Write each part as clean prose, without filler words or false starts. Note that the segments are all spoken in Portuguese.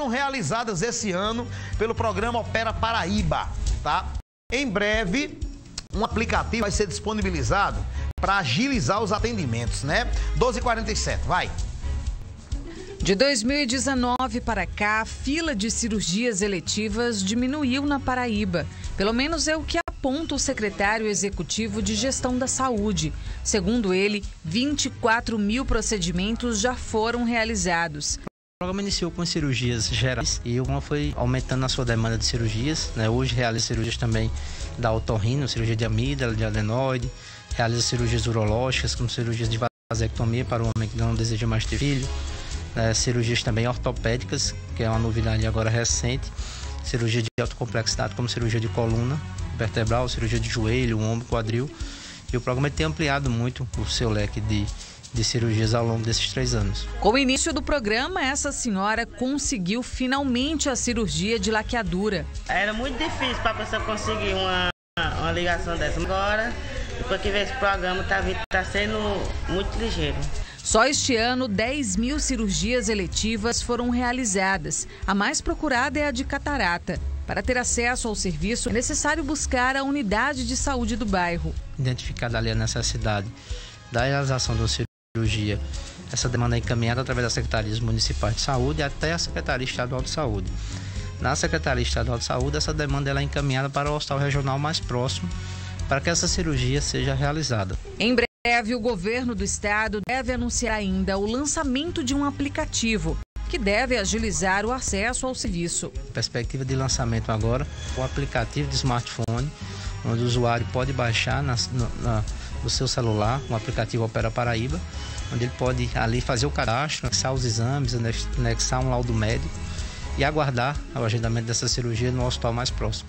foram realizadas esse ano pelo programa Opera Paraíba, tá? Em breve, um aplicativo vai ser disponibilizado para agilizar os atendimentos, né? 12h47, vai. De 2019 para cá, a fila de cirurgias eletivas diminuiu na Paraíba. Pelo menos é o que aponta o secretário executivo de Gestão da Saúde. Segundo ele, 24 mil procedimentos já foram realizados. O programa iniciou com cirurgias gerais e uma foi aumentando a sua demanda de cirurgias, né? Hoje realiza cirurgias também da otorrino, cirurgia de amígdala, de adenoide, realiza cirurgias urológicas, como cirurgias de vasectomia para o homem que não deseja mais ter filho, cirurgias também ortopédicas, que é uma novidade agora recente, cirurgia de alta complexidade, como cirurgia de coluna vertebral, cirurgia de joelho, ombro, quadril. E o programa tem ampliado muito o seu leque de cirurgias ao longo desses 3 anos. Com o início do programa, essa senhora conseguiu finalmente a cirurgia de laqueadura. Era muito difícil para a pessoa conseguir uma ligação dessa. Agora, depois que veio esse programa, tá sendo muito ligeiro. Só este ano, 10 mil cirurgias eletivas foram realizadas. A mais procurada é a de catarata. Para ter acesso ao serviço, é necessário buscar a unidade de saúde do bairro. Identificada ali a necessidade da realização de uma cirurgia, essa demanda é encaminhada através das secretarias municipais de saúde até a Secretaria Estadual de Saúde. Na Secretaria Estadual de Saúde, essa demanda é encaminhada para o hospital regional mais próximo para que essa cirurgia seja realizada. Em breve, o governo do estado deve anunciar ainda o lançamento de um aplicativo que deve agilizar o acesso ao serviço. Perspectiva de lançamento agora, o aplicativo de smartphone, onde o usuário pode baixar no seu celular, um aplicativo Opera Paraíba, onde ele pode ali fazer o cadastro, anexar os exames, anexar um laudo médico e aguardar o agendamento dessa cirurgia no hospital mais próximo.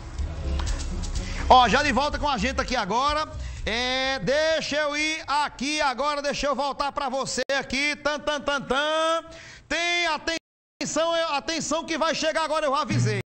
Ó, já de volta com a gente aqui agora. Deixa eu ir aqui agora, deixa eu voltar para você aqui. Tem atenção que vai chegar agora, eu avisei.